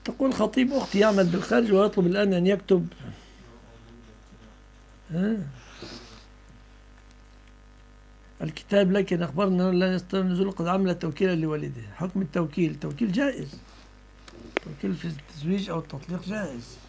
تقول خطيب أختي يعمل بالخارج ويطلب الآن أن يكتب. الكتاب، لكن أخبرنا أنه لا يستطيع النزول قد عمل توكيلا لوالده. حكم التوكيل، توكيل جائز، توكيل في التزويج أو التطليق جائز.